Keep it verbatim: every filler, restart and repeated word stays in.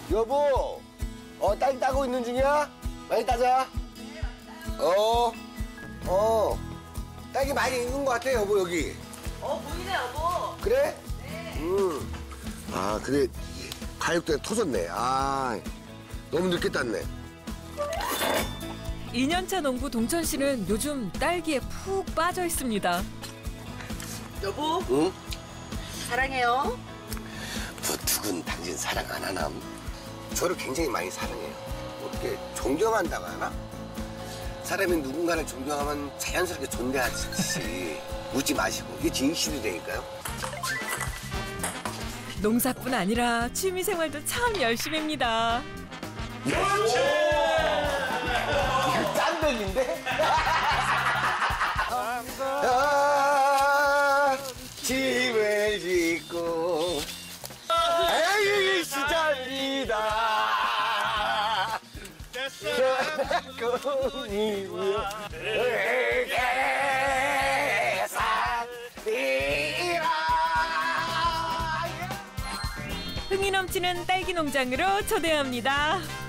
여보, 어, 딸기 따고 있는 중이야? 많이 따자. 어, 어. 딸기 많이 익은 것 같아, 여보, 여기. 어, 보이네, 여보. 그래? 네. 음. 아, 근데 가육대가 터졌네. 아, 너무 늦게 땄네. 이 년차 농부 동천 씨는 요즘 딸기에 푹 빠져 있습니다. 여보, 응? 사랑해요. 부툭은 당신 사랑 안 하남? 저를 굉장히 많이 사랑해요. 어떻게 존경한다고 하나? 사람이 누군가를 존경하면 자연스럽게 존대하듯이 묻지 마시고 이게 진실이라니까요. 농사뿐 아니라 취미 생활도 참 열심입니다. 그렇지! 이거 짠돌인데? 아, 집을 짓고 에이 시절이다. 흥이 넘치는 딸기 농장으로 초대합니다.